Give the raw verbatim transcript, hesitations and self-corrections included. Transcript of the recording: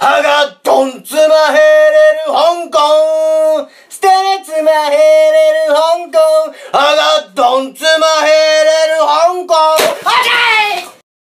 はがどんつまへれる香港、捨てれつまへれる香港、はがどんつまへれる香港、あじゃー